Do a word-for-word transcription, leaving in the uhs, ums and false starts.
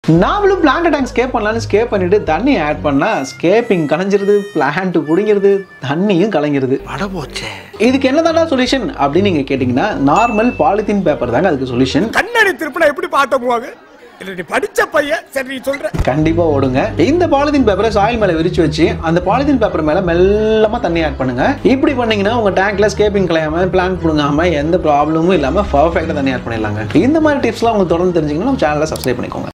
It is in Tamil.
நாமளும் பிளான்ட் டேங்க் ஸ்கேப் பண்ணலாம்னு ஸ்கேப் பண்ணிட்டு தண்ணி ஆட் பண்ணா ஸ்கேப்பிங் கலைஞ்சிருது, பிளான்ட் குடிங்கிறது, தண்ணியும் கலைஞ்சிருது. அடபோச்சே. இதுக்கு என்னதாடா சொல்யூஷன் அப்படின்னு நீங்க கேட்டீங்கன்னா நார்மல் பாலித்தீன் பேப்பர் தாங்க அதுக்கு சொல்யூஷன். கண்ணாடி திருப்பினா எப்படி பார்த்த போவாங்க? படிச்ச பையன் சரி சொல்ற கண்டிப்பா ஓடுங்க. இந்த பாலித்தீன் பேப்பரை சாயில் மேல விரிச்சு வச்சு அந்த பாலித்தீன் பேப்பர் மேல மெல்லமா தண்ணி ஆட் பண்ணுங்க. இப்படி பண்ணீங்கன்னா உங்க டேங்க்ல ஸ்கேப்பிங் கலையாம பிளான்ட் புடுங்காம எந்த ப்ராப்ளமும் இல்லாம பர்ஃபெக்ட்டா தண்ணி ஆட் பண்ணிடலாங்க. இந்த மாதிரி டிப்ஸ்லாம் உங்களுக்கு தொடர்ந்து தெரிஞ்சுக்கணும் நம்ம சேனலை சப்ஸ்கிரைப் பண்ணிக்கோங்க.